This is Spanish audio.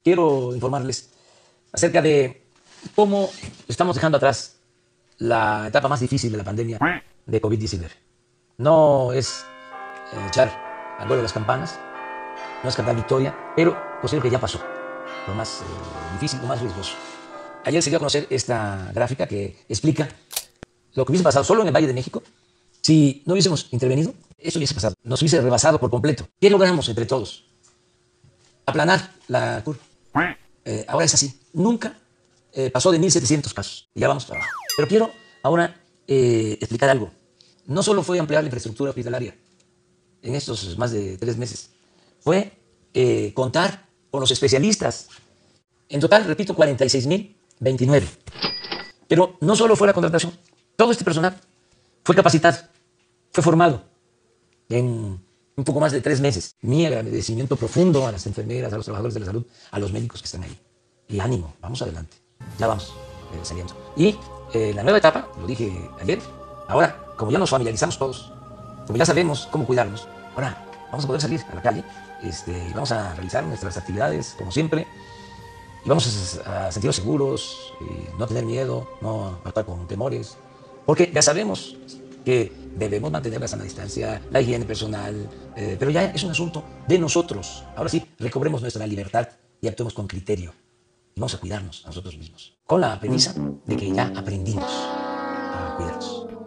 quiero informarles acerca de cómo estamos dejando atrás la etapa más difícil de la pandemia de COVID-19. No es echar al vuelo las campanas, no es cantar victoria, pero considero que ya pasó lo más difícil, lo más riesgoso. Ayer se dio a conocer esta gráfica que explica lo que hubiese pasado solo en el Valle de México si no hubiésemos intervenido. Eso hubiese pasado, nos hubiese rebasado por completo. ¿Qué logramos entre todos? Aplanar la curva. Ahora es así. Nunca pasó de 1.700 casos. Y ya vamos para abajo. Pero quiero ahora explicar algo. No solo fue ampliar la infraestructura hospitalaria en estos más de 3 meses. Fue contar con los especialistas. En total, repito, 46.029. Pero no solo fue la contratación. Todo este personal fue capacitado, fue formado en un poco más de 3 meses. Mi agradecimiento profundo a las enfermeras, a los trabajadores de la salud, a los médicos que están ahí. Y ánimo, vamos adelante. Ya vamos saliendo. Y la nueva etapa, lo dije ayer, ahora, como ya nos familiarizamos todos, como ya sabemos cómo cuidarnos, ahora vamos a poder salir a la calle, y vamos a realizar nuestras actividades como siempre, y vamos a sentirnos seguros, no tener miedo, no actuar con temores, porque ya sabemos que debemos mantener la sana distancia, la higiene personal, pero ya es un asunto de nosotros. Ahora sí, recobremos nuestra libertad y actuemos con criterio. Y vamos a cuidarnos a nosotros mismos, con la premisa de que ya aprendimos a cuidarnos.